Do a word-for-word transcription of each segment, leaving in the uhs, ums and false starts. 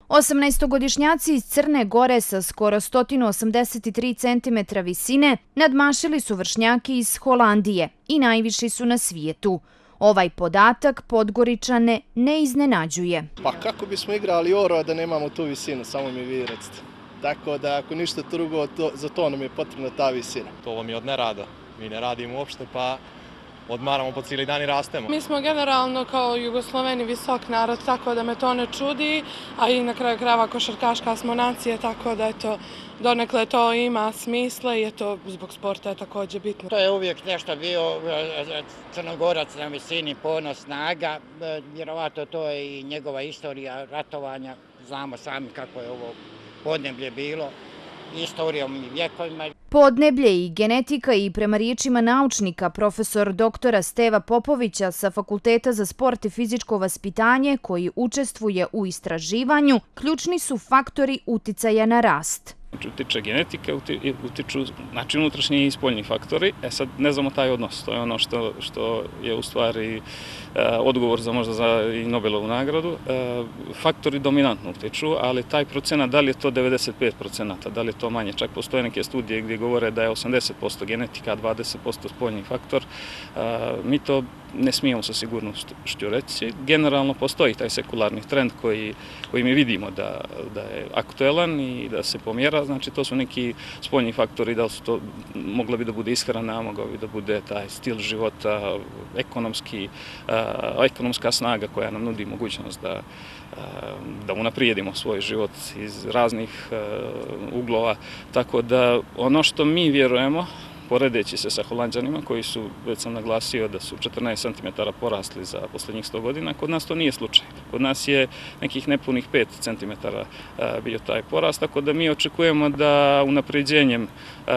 osamnaestogodišnjaci iz Crne Gore sa skoro sto osamdeset tri centimetra visine nadmašili su vršnjake iz Holandije i najviši su na svijetu. Ovaj podatak Podgoričane ne iznenađuje. Pa kako bismo igrali oro, a da nemamo tu visinu, samo mi vi recite. Tako da ako ništa drugo, to, za to nam je potrebna ta visina. To vam je od nerada. Mi ne radimo uopšte, pa odmaramo po cijeli dan i rastemo. Mi smo generalno kao Jugosloveni visok narod, tako da me to ne čudi, a i na kraju krajeva košarkaška smo nacije, tako da eto, donekle to ima smisla i eto, zbog sporta je također bitno. To je uvijek nešto bio Crnogorac na visini, ponos, snaga, vjerovatno to je i njegova istorija ratovanja, znamo sami kako je ovo podneblje bilo, istorijom i vjekovima. Podneblje i genetika i prema riječima naučnika profesor doktora Steva Popovića sa Fakulteta za sport i fizičko vaspitanje koji učestvuje u istraživanju, ključni su faktori uticaja na rast. Utiče genetika, utiču znači unutrašnji i spoljni faktori. E sad ne znamo taj odnos, to je ono što, što je u stvari e, odgovor za možda za i Nobelovu nagradu. E, faktori dominantno utiču, ali taj procenat, da li je to devedeset pet procenata, da li je to manje, čak postoje neke studije gdje govore da je osamdeset posto genetika, dvadeset posto spoljni faktor. E, mi to ne smijemo sa sigurnošću reći. Generalno postoji taj sekularni trend koji, koji mi vidimo da, da je aktuelan i da se pomjera. Znači to su neki spoljni faktori, da li su to, mogla bi da bude ishrana, mogla bi da bude taj stil života, ekonomski, uh, ekonomska snaga koja nam nudi mogućnost da, uh, da unaprijedimo svoj život iz raznih uh, uglova. Tako da ono što mi vjerujemo, poredeći se sa Holanđanima koji su, već sam naglasio, da su četrnaest centimetara porasli za posljednjih sto godina, kod nas to nije slučaj. Kod nas je nekih nepunih pet centimetara bio taj porast, tako da mi očekujemo da unapređenjem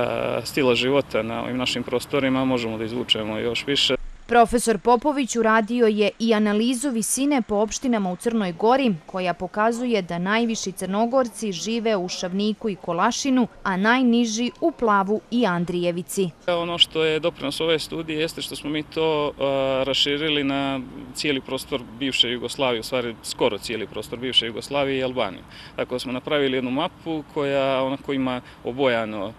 stila života na ovim našim prostorima možemo da izvučemo još više. Profesor Popović uradio je i analizu visine po opštinama u Crnoj Gori, koja pokazuje da najviši Crnogorci žive u Šavniku i Kolašinu, a najniži u Plavu i Andrijevici. Ono što je doprinos ove studije jeste što smo mi to uh, raširili na cijeli prostor bivše Jugoslavije, u stvari skoro cijeli prostor bivše Jugoslavije i Albanije. Tako smo napravili jednu mapu koja onako ima obojano,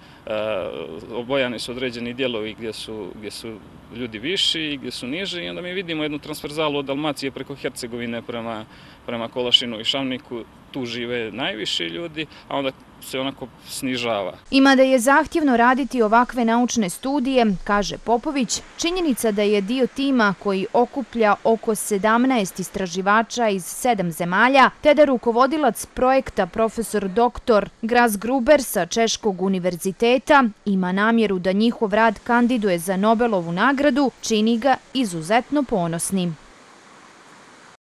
uh, obojani su određeni dijelovi gdje su, gdje su ljudi viši, gdje su niži i onda mi vidimo jednu transverzalu od Dalmacije preko Hercegovine prema, prema Kolašinu i Šavniku. Tu žive najviši ljudi, a onda se onako snižava. Ima da je zahtjevno raditi ovakve naučne studije, kaže Popović, činjenica da je dio tima koji okuplja oko sedamnaest istraživača iz sedam zemalja, te da rukovodilac projekta profesor doktor Gras Gruber sa Češkog univerziteta ima namjeru da njihov rad kandiduje za Nobelovu nagradu, čini ga izuzetno ponosnim.